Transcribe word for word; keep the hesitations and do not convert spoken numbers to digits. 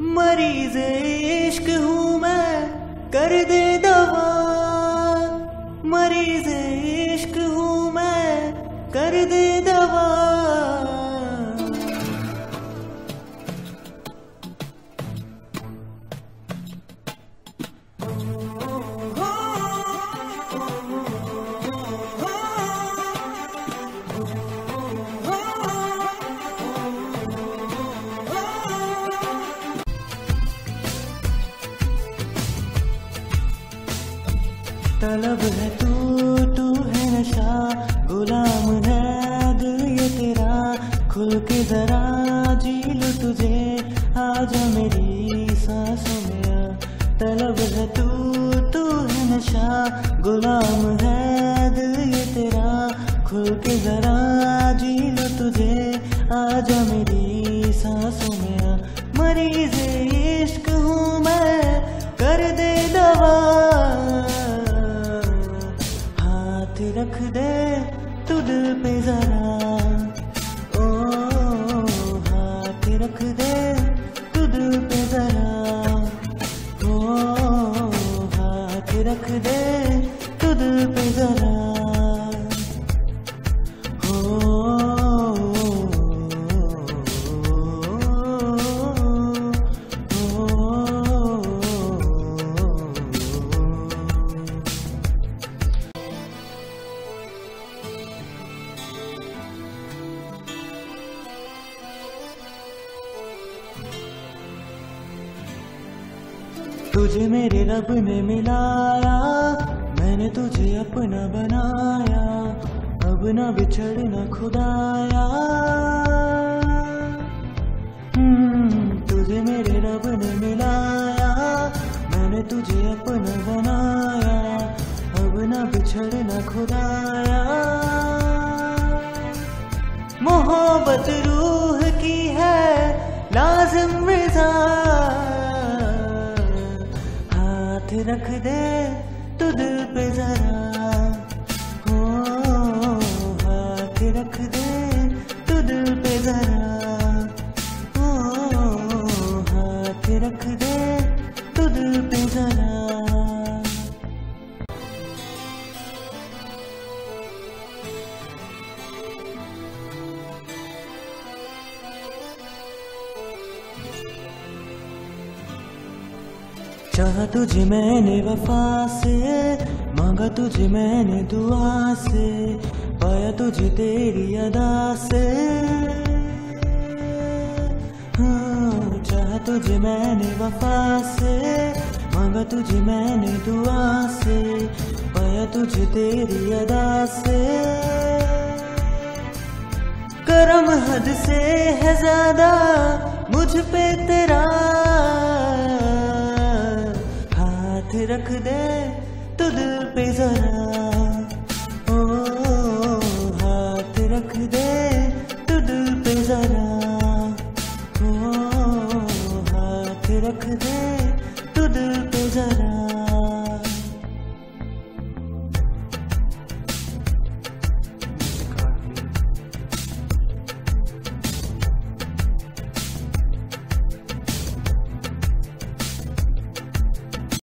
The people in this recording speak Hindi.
मरीज इश्क हूँ मैं, कर दे दवा। मरीज इश्क हूँ मैं, कर दे दवा। तलब है तू, तू है नशा, गुलाम है दिल ये तेरा। खुल के जरा जी लो तुझे, आजा मेरी सांसों में आ। तलब है तू, तू है नशा, गुलाम है दिल ये तेरा। खुल के जरा जी लो तुझे, आजा मेरी सांसों में आ। मरीज इश्क हूँ मैं, कर दे दवा। रख दे तू दिल पे जरा, ओ हाथ रख दे तू दिल पे जरा, ओ हाथ रख दे तू दिल पे जरा। तुझे मेरे रब ने मिलाया, मैंने तुझे अपना बनाया। अब ना बिछड़ना खुदाया, तुझे मेरे रब ने मिलाया। मैंने तुझे अपना बनाया, अब ना बिछड़ना खुदाया। मोहब्बत रूह की है लाजिम मिज़ा, रख दे तू दिल पे जरा, हो हाथ रख दे तू दिल पे जरा, हो हाथ रख दे तू दिल पे जरा। चाहा तुझे मैंने वफा से, मांगा तुझे मैंने दुआ से, पाया तुझे तेरी अदा से। हाँ, चाहा तुझे मैंने वफा से, मांगा तुझे मैंने दुआ से, पाया तुझे तेरी अदा से। करम हद से है ज्यादा मुझ पे तेरा, रख दे तू दिल पे जरा।